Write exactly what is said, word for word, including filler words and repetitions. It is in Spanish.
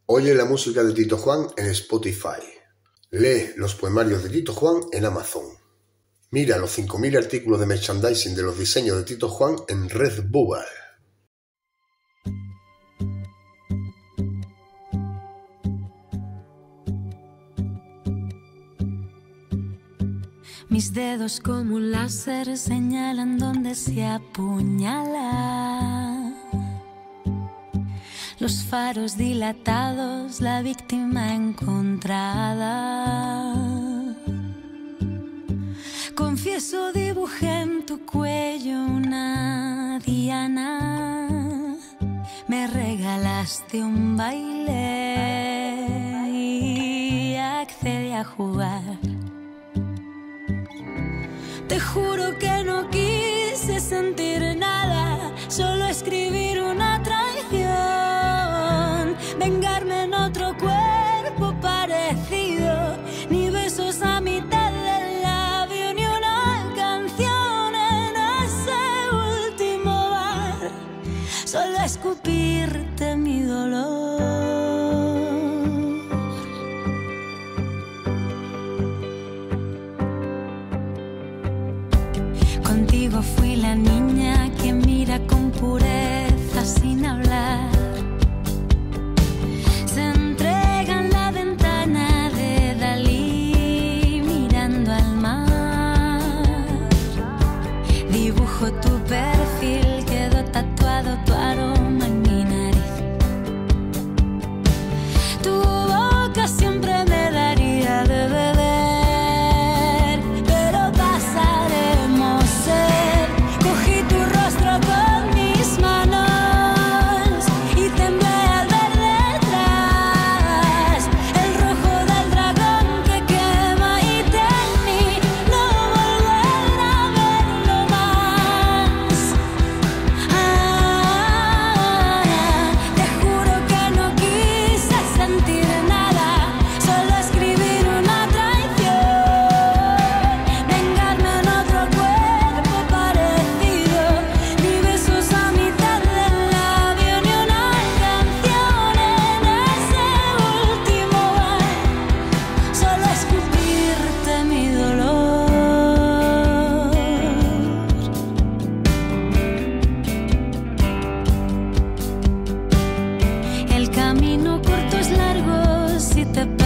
Oye la música de Tito Juan en Spotify. Lee los poemarios de Tito Juan en Amazon. Mira los cinco mil artículos de merchandising de los diseños de Tito Juan en Redbubble. Mis dedos como un láser señalan donde se apuñala. Los faros dilatados, la víctima encontrada. Confieso, dibujé en tu cuello una diana. Me regalaste un baile y accedí a jugar. Te juro que no quise sentir nada, solo escribir una traición, vengarme en otro cuerpo parecido, ni besos a mitad del labio, ni una canción en ese último bar, solo escupirte mi dolor. Contigo fui la niña que mira con pureza sin hablar. Se entrega en la ventana de Dalí mirando al mar. Dibujo tu perfil, quedó tatuado tu aroma en mi nariz. Tu boca siempre me daría de beber. El camino corto es largo si te